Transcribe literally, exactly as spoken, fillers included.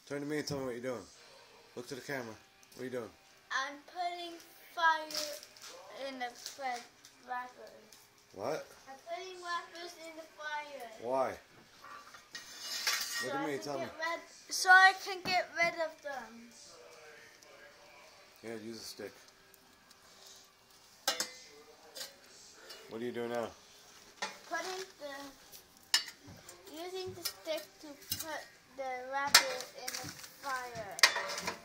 Turn to me and tell me what you're doing. Look to the camera. What are you doing? I'm putting fire in the bread wrappers. What? I'm putting wrappers in the fire. Why? So Look at I me, can tell me. get rid, so I can get rid of them. Yeah, use a stick. What are you doing now? Putting the, using the stick to put the wrapper in the fire.